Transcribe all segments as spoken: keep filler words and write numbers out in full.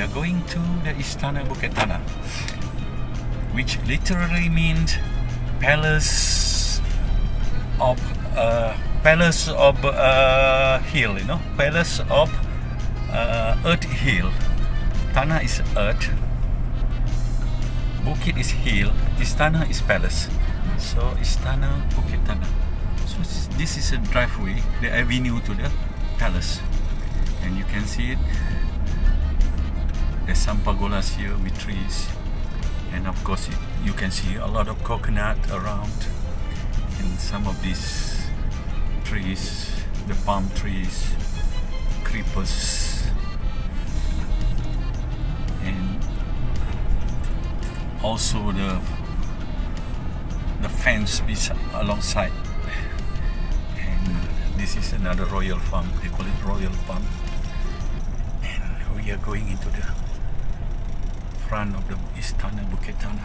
are going to the Istana Bukit Tanah, which literally means palace of uh, palace of uh, hill, you know, palace of uh, earth hill. Tanah is earth, Bukit is hill, Istana is palace. So Istana Bukit Tanah. So this is a driveway, the avenue to the palace, and you can see it. There's some pergolas here with trees, and of course it, you can see a lot of coconut around, and some of these trees, the palm trees, creepers, and also the the fence beside, alongside. And this is another royal farm, they call it royal farm, and we are going into the front of the Istana Bukit Tanah.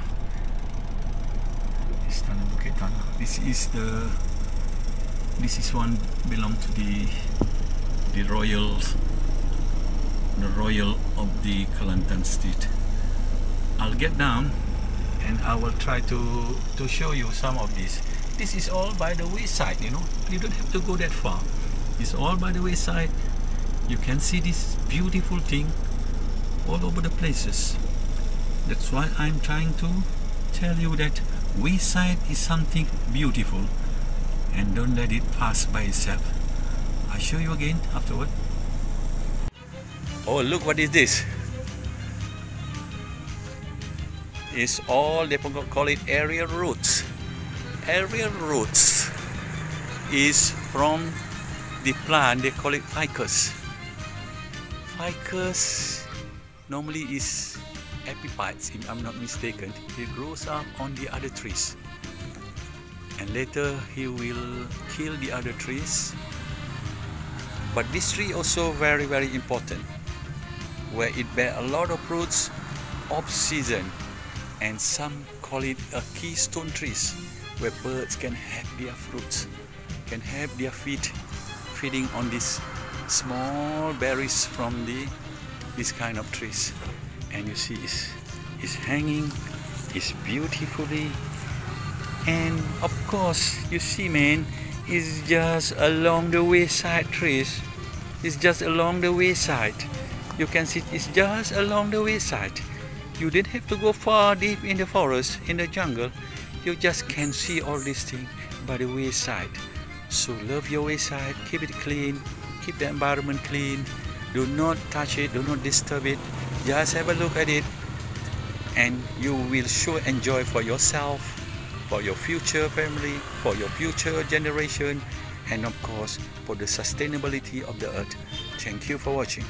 Istana Bukit Tanah. This is the this is one belong to the the royal the royal of the Kelantan state. I'll get down and I will try to to show you some of this. This is all by the wayside, you know. You don't have to go that far. It's all by the wayside. You can see this beautiful thing all over the places. That's why I'm trying to tell you that wayside is something beautiful, and don't let it pass by itself. I'll show you again afterward. Oh, look, what is this? It's all, they call it aerial routes. Aerial routes is from the plant, they call it ficus. Ficus normally is epiphytes, if I'm not mistaken. It grows up on the other trees, and later he will kill the other trees. But this tree also very very important, where it bear a lot of fruits off season, and some call it a keystone trees, where birds can have their fruits, can have their feet feeding on these small berries from the this kind of trees. And you see it's, it's hanging, it's beautifully, and of course you see, man, it's just along the wayside trees. It's just along the wayside. You can see it's just along the wayside. You didn't have to go far deep in the forest, in the jungle. You just can see all these things by the wayside. So love your wayside, keep it clean, keep the environment clean. Do not touch it, do not disturb it. Just have a look at it, and you will sure enjoy for yourself, for your future family, for your future generation, and of course for the sustainability of the earth. Thank you for watching.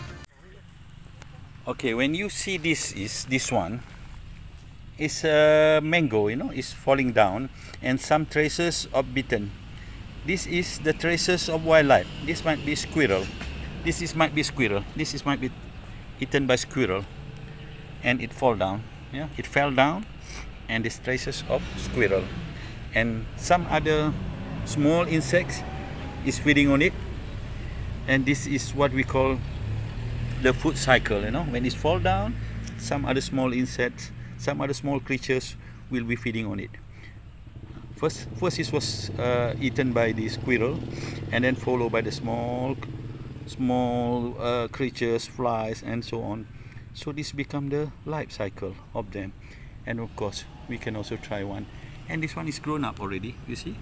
Okay, when you see this is this one, it's a mango, you know, it's falling down, and some traces of bitten. This is the traces of wildlife. This might be squirrel. This is might be squirrel. This is might be eaten by squirrel, and it fall down. Yeah, it fell down, and these traces of squirrel, and some other small insects is feeding on it, and this is what we call the food cycle. You know, when it fall down, some other small insects, some other small creatures will be feeding on it. First, first it was uh, eaten by the squirrel, and then followed by the small small uh, creatures, flies, and so on. So this become the life cycle of them, and of course we can also try one. And this one is grown up already, you see,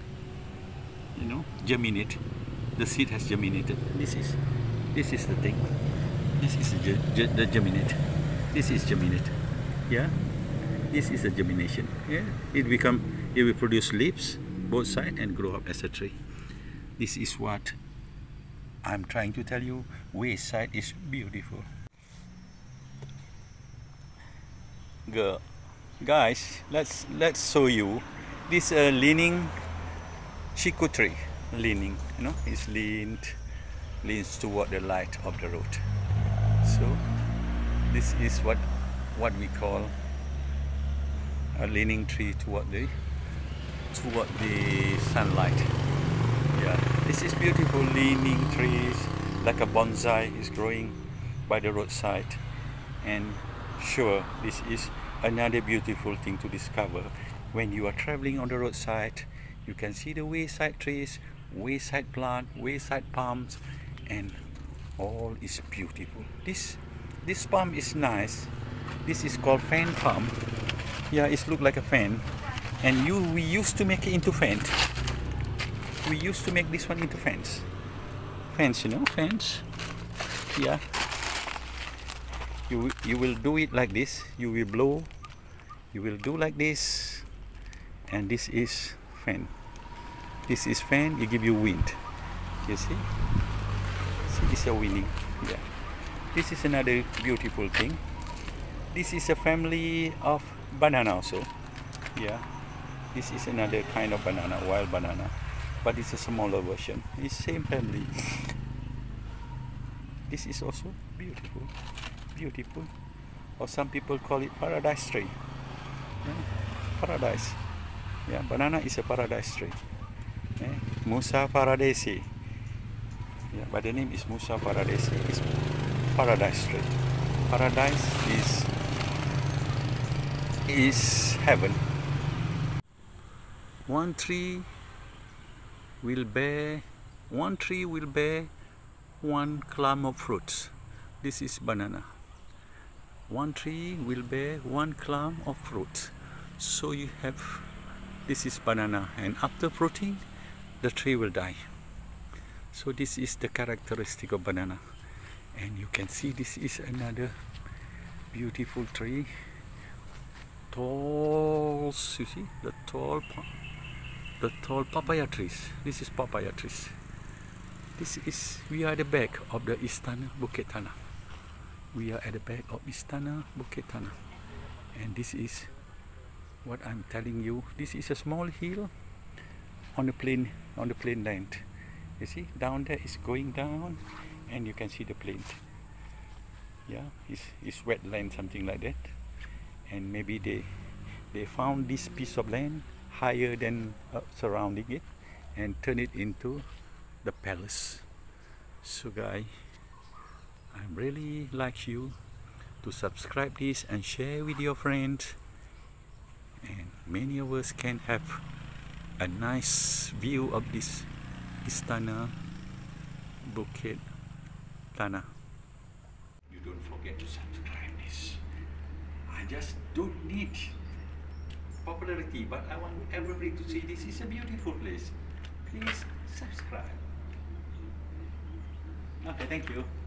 you know, germinate. The seed has germinated. This is this is the thing. This is the, the germinate. This is germinate. Yeah, this is the germination. Yeah, it become it will produce leaves both sides and grow up as a tree. This is what I'm trying to tell you. Wayside is beautiful. Girl, guys, let's let's show you this uh, leaning chiku tree. Leaning, you know, it's leaned leans toward the light of the road. So this is what what we call a leaning tree toward the toward the sunlight. Yeah, this is beautiful leaning trees, like a bonsai is growing by the roadside, And sure, this is another beautiful thing to discover. When you are traveling on the roadside, you can see the wayside trees, wayside plant, wayside palms, and all is beautiful. This this palm is nice. This is called fan palm. Yeah, it looks like a fan. And you we used to make it into fan. We used to make this one into fans. Fans, you know, fans. Yeah. You you will do it like this. You will blow. You will do like this. And this is fan. This is fan. It give you wind. You see? See, this is a winning. Yeah. This is another beautiful thing. This is a family of banana also. Yeah. This is another kind of banana, wild banana, but it's a smaller version. It's same family. This is also beautiful, beautiful. Or some people call it paradise tree. Yeah. Paradise. Yeah, banana is a paradise tree. Yeah. Musa paradesi. Yeah, but the name is Musa paradesi. It's paradise tree. Paradise is is heaven. One tree will bear one tree will bear one clump of fruits. This is banana. One tree will bear one clump of fruit. So you have, this is banana, and after fruiting, the tree will die. So this is the characteristic of banana. And you can see this is another beautiful tree. Tall, you see the tall the tall papaya trees. This is papaya trees. This is, we are at the back of the Istana Bukit Tanah. We are at the back of Istana Bukit Tanah. And this is what I'm telling you. This is a small hill on the plain, on the plain land. You see, down there is going down, and you can see the plain. Yeah, it's, it's wetland, something like that. And maybe they they found this piece of land higher than uh, surrounding it and turn it into the palace. So guys, I really like you to subscribe this and share with your friends, and many of us can have a nice view of this Istana Bukit Tanah. You don't forget to subscribe this. I just don't need popularity, but I want everybody to see this is a beautiful place. Please subscribe. Okay, thank you.